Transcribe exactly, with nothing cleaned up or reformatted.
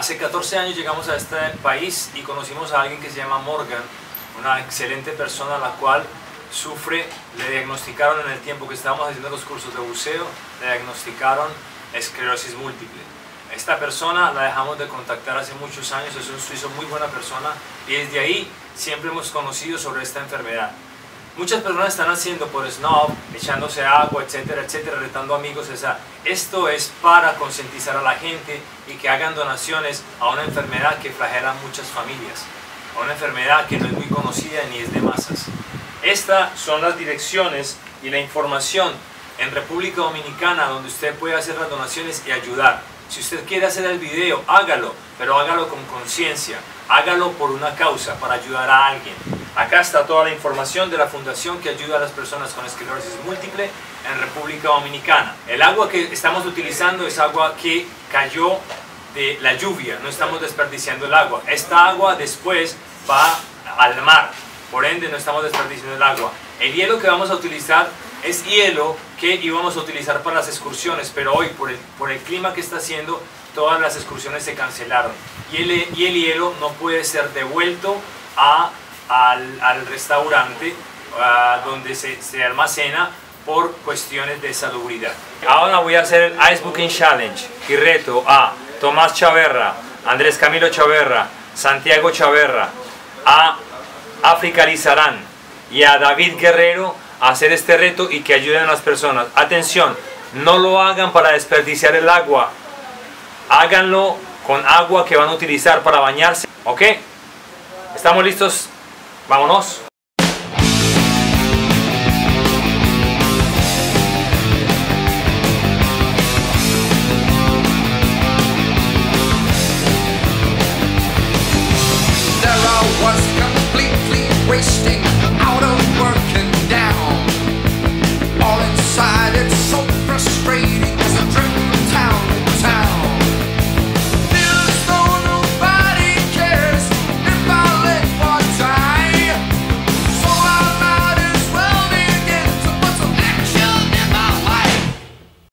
Hace catorce años llegamos a este país y conocimos a alguien que se llama Morgan, una excelente persona a la cual sufre, le diagnosticaron en el tiempo que estábamos haciendo los cursos de buceo, le diagnosticaron esclerosis múltiple. Esta persona la dejamos de contactar hace muchos años, es un suizo muy buena persona y desde ahí siempre hemos conocido sobre esta enfermedad. Muchas personas están haciendo por snob, echándose agua, etcétera, etcétera, retando amigos. Esa. Esto es para concientizar a la gente y que hagan donaciones a una enfermedad que flagela a muchas familias, a una enfermedad que no es muy conocida ni es de masas. Estas son las direcciones y la información en República Dominicana donde usted puede hacer las donaciones y ayudar. Si usted quiere hacer el video, hágalo, pero hágalo con conciencia, hágalo por una causa, para ayudar a alguien. Acá está toda la información de la fundación que ayuda a las personas con esclerosis múltiple en República Dominicana. El agua que estamos utilizando es agua que cayó de la lluvia, no estamos desperdiciando el agua. Esta agua después va al mar, por ende no estamos desperdiciando el agua. El hielo que vamos a utilizar es hielo que íbamos a utilizar para las excursiones, pero hoy por el, por el clima que está haciendo, todas las excursiones se cancelaron. Y el, y el hielo no puede ser devuelto a, al, al restaurante uh, donde se, se almacena por cuestiones de salubridad. Ahora voy a hacer el Ice Bucket Challenge y reto a Tomás Chaverra, Andrés Camilo Chaverra, Santiago Chaverra, a África Lizarán y a David Guerrero a hacer este reto y que ayuden a las personas. Atención, no lo hagan para desperdiciar el agua, háganlo con agua que van a utilizar para bañarse. ¿Ok? ¿Estamos listos? Vámonos. There I was completely wasting out of work and